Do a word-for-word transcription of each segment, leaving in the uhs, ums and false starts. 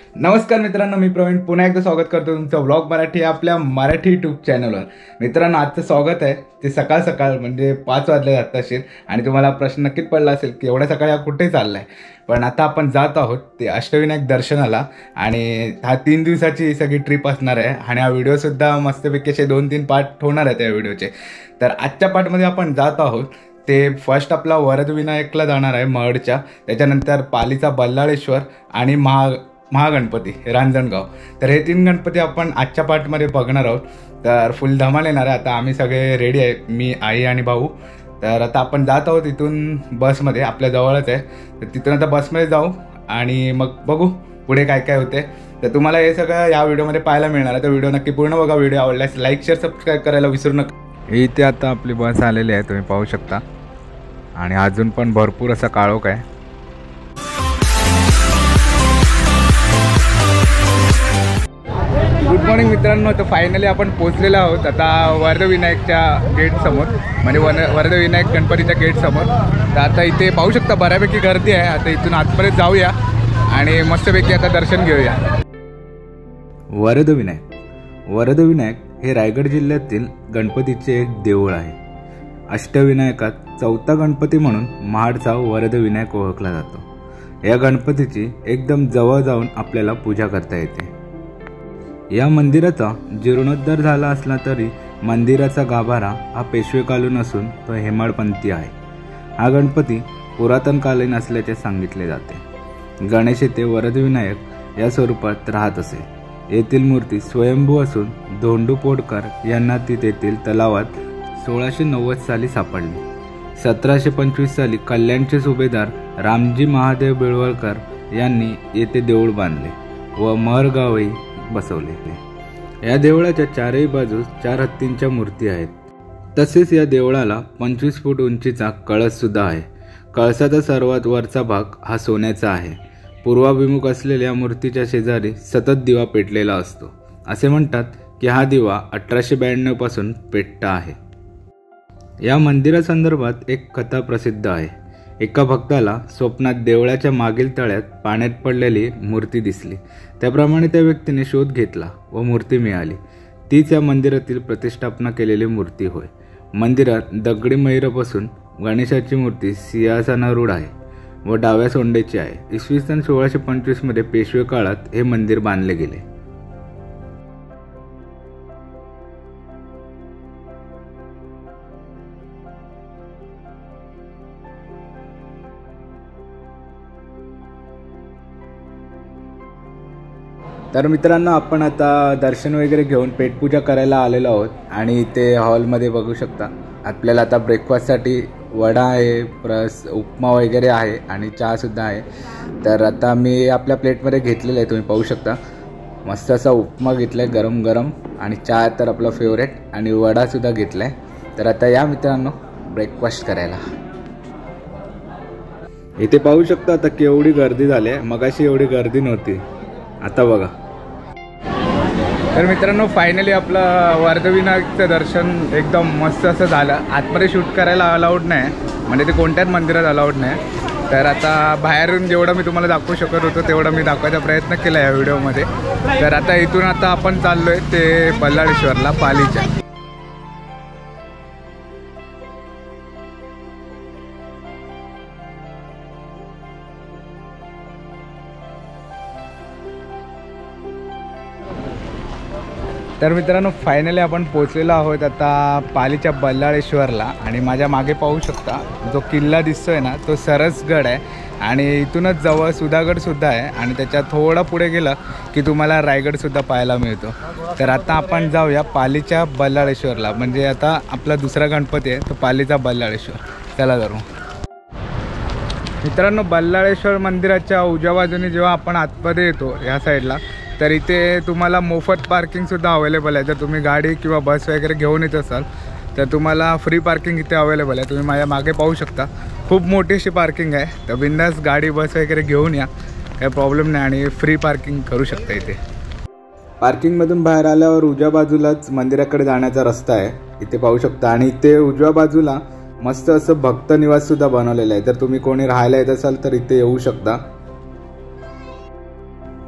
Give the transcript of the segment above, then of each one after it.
नमस्कार मित्रांनो, मी प्रवीण पुन्हा एकदा स्वागत करतो तुमचं व्लॉग मराठी आपल्या मराठी यूट्यूब चॅनलवर। मित्रांनो, आजचं स्वागत आहे ते सकाळ सकाळ म्हणजे पाच वाजले जात असेल आणि तुम्हाला प्रश्न नक्कीच पडला असेल की एवढ्या सकाळी कुठे चाललाय। पण आता आपण जात आहोत ते अष्टविनायक दर्शनाला आणि हा तीन दिवसाची सगळी ट्रिप असणार आहे आणि हा व्हिडिओसुद्धा मस्तपैकी असे दोन तीन पार्ट होणार आहे त्या व्हिडिओचे। तर आजच्या पार्टमध्ये आपण जात आहोत ते फर्स्ट आपला वरदविनायकला जाणार आहे महडच्या, त्याच्यानंतर पालीचा बल्लाळेश्वर आणि महा महागणपती रांजणगाव। तर हे तीन गणपती आपण आजच्या पार्टमध्ये बघणार आहोत। तर फुल धमाल येणार आहे। आता आम्ही सगळे रेडी आहे, मी आई आणि भाऊ। तर आता आपण जात आहोत इथून बसमध्ये, आपल्या जवळच आहे। तर तिथून आता बसमध्ये जाऊ आणि मग बघू पुढे काय काय होते। तर तुम्हाला हे सगळं या व्हिडिओमध्ये पाहायला मिळणार आहे। तर व्हिडिओ नक्की पूर्ण बघा। व्हिडिओ आवडल्यास लाईक शेअर सबस्क्राईब करायला विसरू नका। इथे आता आपली बस आलेली आहे, तुम्ही पाहू शकता आणि अजून पण भरपूर असा काळोख आहे। गुड मॉर्निंग मित्रांनो, तर फायनली आपण पोहोचलेलो आहोत आता वरदविनायकच्या गेट समोर, म्हणजे वन वरदविनायक गणपतीच्या गेट समोर। तर आता इथे पाहू शकता बऱ्यापैकी गर्दी आहे। आता इथून आतपर्यंत जाऊया आणि मस्तपैकी आता दर्शन घेऊया। वरदविनायक वरदविनायक हे रायगड जिल्ह्यातील गणपतीचे एक देऊळ आहे। अष्टविनायकात चौथा गणपती म्हणून महाडचा वरदविनायक ओळखला जातो। या गणपतीची एकदम जवळ जाऊन आपल्याला पूजा करता येते। या मंदिराचा जीर्णोद्धार झाला असला तरी मंदिराचा गाभारा हा पेशवेकालीन असून तो हेमाडपंथी आहे। हा गणपती पुरातनकालीन असल्याचे सांगितले जाते। गणेश येथे वरदविनायक या स्वरूपात राहत असे। येथील मूर्ती स्वयंभू असून धोंडू पोडकर यांना ती तेथील तलावात सोळाशे नव्वद साली सापडली। सतराशे पंचवीस साली कल्याणचे सुभेदार रामजी महादेव बिळवलकर यांनी येथे देऊळ बांधले व महरगावही बसवले। या देवळाच्या चारही बाजूस चार हत्तींच्या मूर्ती आहेत। तसेच या देवळाला पंचवीस फूट उंचीचा कळस सुद्धा आहे। कळसाचा सर्वात वरचा भाग हा सोन्याचा आहे। पूर्वाभिमुख असलेल्या मूर्तीच्या शेजारी सतत दिवा पेटलेला असतो। असे म्हणतात की हा दिवा अठराशे ब्याण्णव पासून पेटता आहे। या मंदिरासंदर्भात एक कथा प्रसिद्ध आहे। एका भक्ताला स्वप्नात देवळाच्या मागील तळ्यात पाण्यात पडलेली मूर्ती दिसली। त्याप्रमाणे त्या व्यक्तीने शोध घेतला व मूर्ती मिळाली। तीच या मंदिरातील प्रतिष्ठापना केलेली मूर्ती होय। मंदिरात दगडी मैरापासून गणेशाची मूर्ती सिंहासनारूढ आहे व डाव्या सोंडेची आहे। इसवी सन सोळाशे पंचवीस मध्ये पेशवे काळात हे मंदिर बांधले गेले। तर मित्रांनो, आपण आता दर्शन वगैरे घेऊन पेटपूजा करायला आलेलो आहोत आणि इथे हॉलमध्ये बघू शकता आपल्याला आता ब्रेकफास्टसाठी वडा आहे, प्लस उपमा वगैरे आहे आणि चहासुद्धा आहे। तर आता मी आपल्या प्लेटमध्ये घेतलेलं आहे, तुम्ही पाहू शकता। मस्त असा उपमा घेतला आहे गरम गरम आणि चहा तर आपला फेवरेट आणि वडासुद्धा घेतला आहे। तर आता या मित्रांनो ब्रेकफास्ट करायला। इथे पाहू शकता आता केवढी गर्दी झाली आहे। मगाशी एवढी गर्दी नव्हती, आता बघा। तर मित्रांनो, फायनली आपलं वरदविनायकचं दर्शन एकदम मस्त असं झालं। आतमध्ये शूट करायला अलाउड नाही, म्हणजे ते कोणत्याच मंदिरात अलाउड नाही। तर आता बाहेरून जेवढं मी तुम्हाला दाखवू शकत होतो तेवढं मी दाखवायचा प्रयत्न केला या व्हिडिओमध्ये। तर आता इथून आता आपण चाललो आहे ते बल्लाळेश्वरला पालीच्या। तर मित्रांनो, फायनली आपण पोचलेलो आहोत आता पालीच्या बल्लाळेश्वरला आणि माझ्या मागे पाहू शकता जो किल्ला दिसतोय ना, तो सरसगड आहे आणि इथूनच जवळ सुधागडसुद्धा आहे आणि त्याच्या थोडं पुढे गेलं की तुम्हाला रायगडसुद्धा पाहायला मिळतो। तर आता आपण जाऊया पालीच्या बल्लाळेश्वरला, म्हणजे आता आपला दुसरा गणपती आहे तो पालीचा बल्लाळेश्वर। चला जाऊ मित्रांनो। बल्लाळेश्वर मंदिराच्या उजव्या बाजूने जेव्हा आपण आतमध्ये येतो या साईडला, तर इथे तुम्हाला मोफत पार्किंगसुद्धा अवेलेबल आहे। जर तुम्ही गाडी किंवा बस वगैरे घेऊन येत असाल तर तुम्हाला फ्री पार्किंग इथे अवेलेबल आहे। तुम्ही माझ्या मागे पाहू शकता, खूप मोठी अशी पार्किंग आहे। तर बिंदास गाडी बस वगैरे घेऊन या, काही प्रॉब्लेम नाही आणि फ्री पार्किंग करू शकता इथे। पार्किंगमधून बाहेर आल्यावर उजव्या बाजूलाच मंदिराकडे जाण्याचा रस्ता आहे, इथे पाहू शकता। आणि इथे उजव्या बाजूला मस्त असं भक्त निवास सुद्धा बनवलेलं आहे। जर तुम्ही कोणी राहायला येत असाल तर इथे येऊ शकता।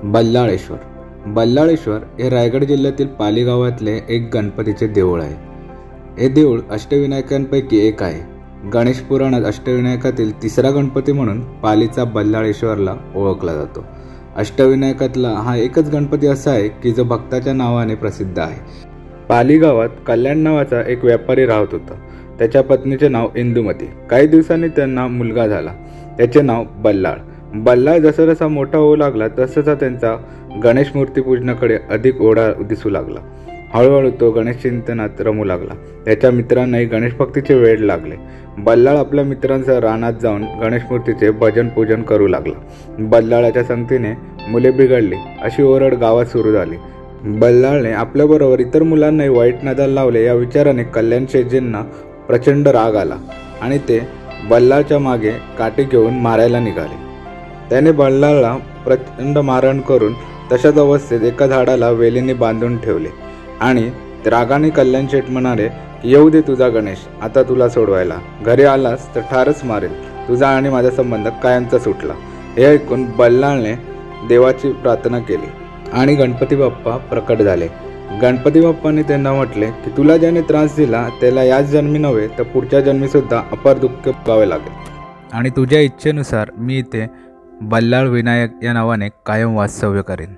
बल्लाळेश्वर बल्लाळेश्वर हे रायगड जिल्ह्यातील पाली गावातले एक गणपतीचे देऊळ आहे. हे देऊळ अष्टविनायकांपैकी एक आहे. गणेश पुराणात अष्टविनायकातील तिसरा गणपती म्हणून पालीचा बल्लाळेश्वरला ओळखला जातो. अष्टविनायकातला हा एकच गणपती असा आहे की जो भक्ताच्या नावाने प्रसिद्ध आहे. पाली गावात कल्याण नावाचा एक व्यापारी राहत होता. त्याच्या पत्नीचे नाव इंदुमती. काही दिवसांनी त्यांना मुलगा झाला. त्याचे नाव बल्लाळ. बल्लाळ जसा जसा मोठा होऊ लागला तसा त्यांचा गणेश मूर्ती पूजनाकडे अधिक ओढा दिसू लागला. हळूहळू तो गणेश चिंतनात रमू लागला. त्याच्या मित्रांनाही गणेश भक्तीचे वेड लागले. बल्लाळ आपल्या मित्रांसह रानात जाऊन गणेश मूर्तीचे भजन पूजन करू लागला. बल्लाळाच्या संगतीने मुले बिघडली अशी ओरड गावात सुरू झाली. बल्लाळने आपल्याबरोबर इतर मुलांनाही वाईट नादाला लावले या विचाराने कल्याण शेटजींना प्रचंड राग आला आणि ते बल्लाळच्या मागे काठी घेऊन मारायला निघाले. त्याने बल्लाळला प्रचंड मारहाण करून तशाच अवस्थेत एका झाडाला वेलीने बांधून ठेवले आणि रागाने कल्याण शेठ म्हणाले, येऊ दे तुझा गणेश, आता तुला सोडवायला. घरी आलास तर ठारच मारेल. तुझा आणि माझा संबंध कायमचा सुटला. हे ऐकून बल्लाळने देवाची प्रार्थना केली आणि गणपती बाप्पा प्रकट झाले. गणपती बाप्पांनी त्यांना म्हटले की तुला ज्याने त्रास दिला त्याला याच जन्मी नव्हे तर पुढच्या जन्मी सुद्धा अपार दुःख भोगावे लागेल आणि तुझ्या इच्छेनुसार मी इथे बल्लाळ विनायक या नावाने कायम वास्तव्य करेन.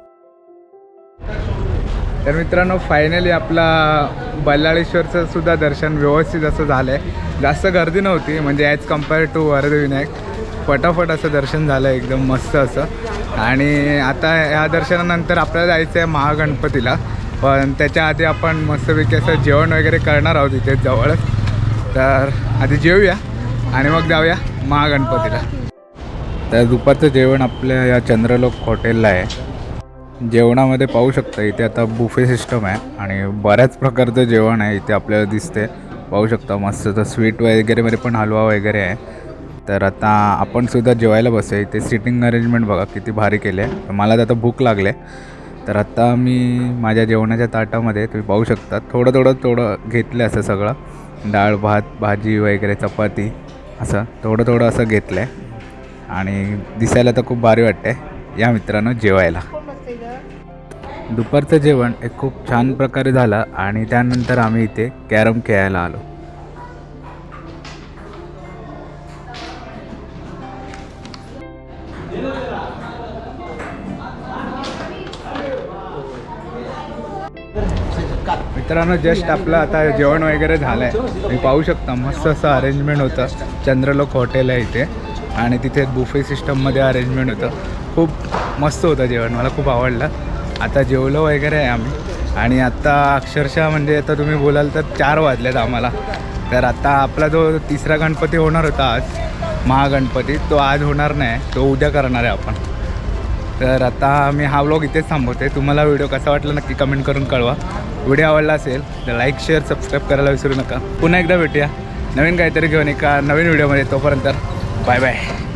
तर मित्रांनो, फायनली आपला बल्लाळेश्वरचं सुद्धा दर्शन व्यवस्थित असं झालं आहे. जास्त गर्दी नव्हती, म्हणजे ॲज कम्पेअर टू वरदविनायक फटाफट असं दर्शन झालं एकदम मस्त असं. आणि आता या दर्शनानंतर आपल्याला जायचं आहे महागणपतीला, पण त्याच्या आधी आपण मस्तपैकी असं जेवण वगैरे करणार आहोत इथे जवळच. तर आधी जेवूया आणि मग जाऊया महागणपतीला. तर दुपारचं जेवण आपल्या या चंद्रलोक हॉटेलला आहे. जेवणामध्ये पाहू शकता इथे आता बुफे सिस्टम आहे आणि बऱ्याच प्रकारचं जेवण आहे इथे आपल्याला दिसते. पाहू शकता मस्त तर स्वीट वगैरेमध्ये पण हलवा वगैरे आहे. तर आता आपण सुद्धा जेवायला बसूया. इथे सिटिंग अरेंजमेंट बघा किती भारी केले आहे. तर मला आता भूक लागले. तर आता मी माझ्या जेवणाच्या ताटामध्ये तुम्ही पाहू शकता थोडं थोडं थोडं घेतलं असं सगळं. डाळ भात भाजी वगैरे चपाती असं थोडं थोडं असं घेतलं आहे आणि दिसायला तर खूप भारी वाटते. या मित्रांनो जेवायला. दुपारचं जेवण एक खूप छान प्रकारे झालं आणि त्यानंतर आम्ही इथे कॅरम खेळायला आलो. मित्रांनो, जस्ट आपलं आता जेवण वगैरे झालं आहे. तुम्ही पाहू शकता मस्त असं अरेंजमेंट होतं. चंद्रलोक हॉटेल आहे इथे आणि तिथे बुफे सिस्टममध्ये अरेंजमेंट होतं. खूप मस्त होतं जेवण, मला खूप आवडलं. आता जेवलो वगैरे आहे आम्ही आणि आता अक्षरशः म्हणजे आता तुम्ही बोलाल तर चार वाजलेत आम्हाला. तर आता आपला जो तिसरा गणपती होणार होता आज महागणपती, तो आज होणार नाही, तो उद्या करणार आहे आपण. तर आता मी हा व्लॉग इथेच थांबवते. तुम्हाला व्हिडिओ कसा वाटला नक्की कमेंट करून कळवा. व्हिडिओ आवडला असेल तर लाईक शेअर सबस्क्राईब करायला विसरू नका. पुन्हा एकदा भेटूया नवीन काहीतरी घेऊन एका नवीन व्हिडिओमध्ये. तोपर्यंत बाय बाय.